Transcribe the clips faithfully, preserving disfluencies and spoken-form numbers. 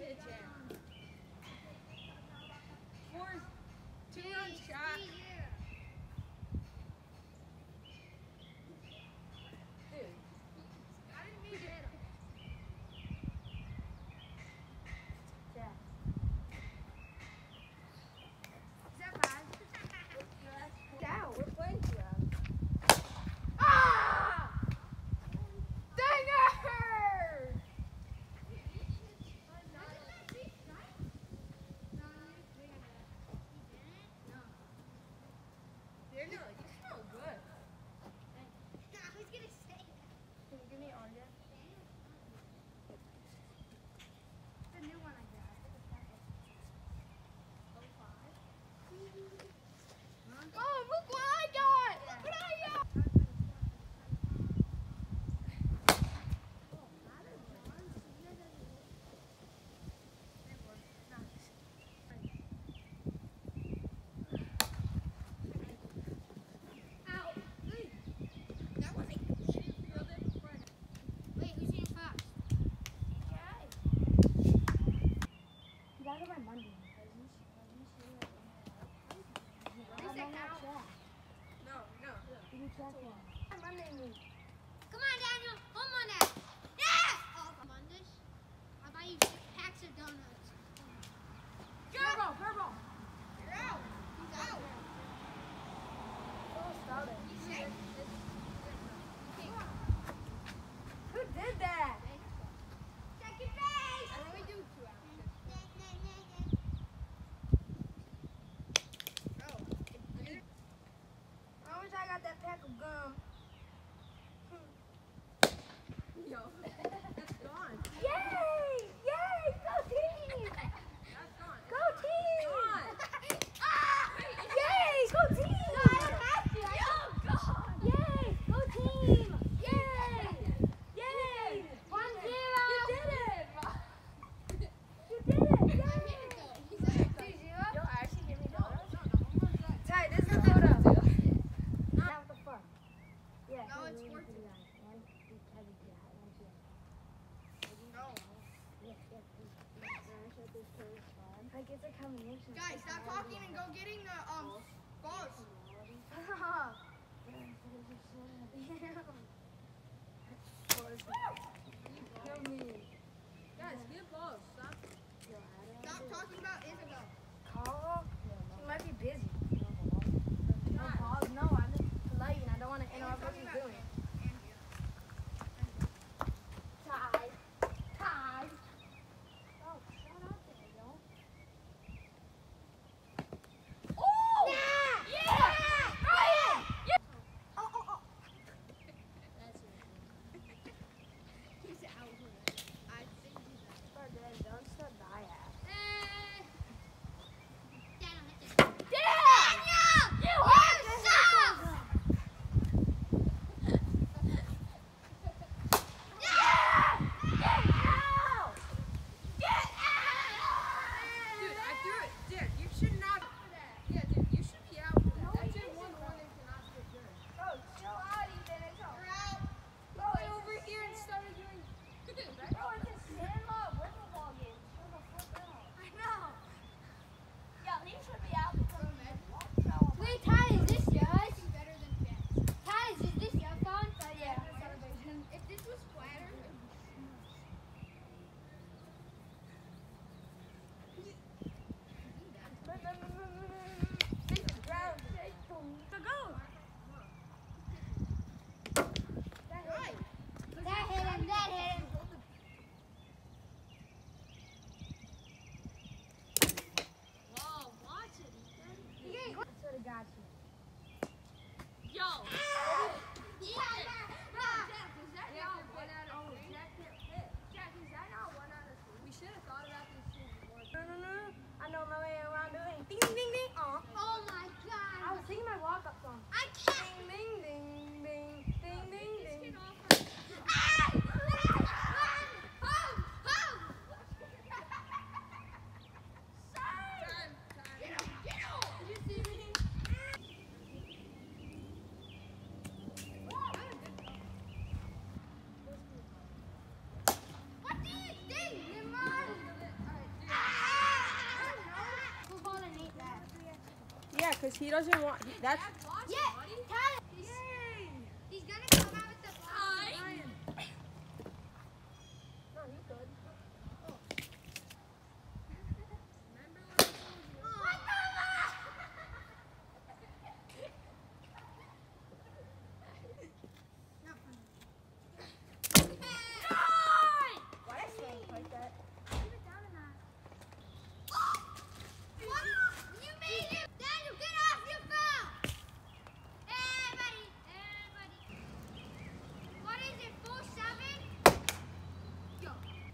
Come on, Daniel. Home on that. Yeah! Oh, Monday, I'll buy you six packs of donuts. Purple, purple. You're out. He's out. He's safe. Who did that? Second base. And then we do two hours. I wish I got that pack of gum. Yo, it's gone. Yay! Yay! Go team! That's gone. Go team! Gone. Ah! Yay! Go team! Yo, gone! Yay! Go team! Yay! Yay! One zero! You did it! You did it! Yay! Yo, actually give me donuts. Ty, this is a photo. That was the fun. Yeah. No, it's worth it. Like it's a combination. Guys, stop talking and go getting the um balls. Kill me. Guys, get balls. Stop. Stop talking about Isabel. Call? She might be busy. No, Paul, no, I'm just polite and I don't want to interrupt what she's doing. Ty. Ty. Oh, shut up there, yo. Oh! Yeah! Yeah! Ryan! Yeah! Oh, oh, oh. That's it. because he doesn't want. He, that's. Yeah, Tyler. He's, he's gonna come out with the ball. No, he's good. Why did I swing like that? Keep it down a notch. You made it! Daniel, get off your foul! Hey, buddy! Hey, buddy! What is it, four seven? Yo.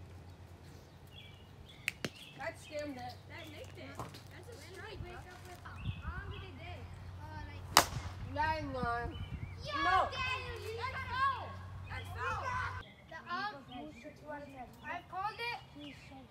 That scammed it. That nicked it. That's a strike. Wake up with how long did it take? Uh, like... Nine nine. Yo, No. Daniel, you That's gotta foul. go! That's foul. The um, I've called it.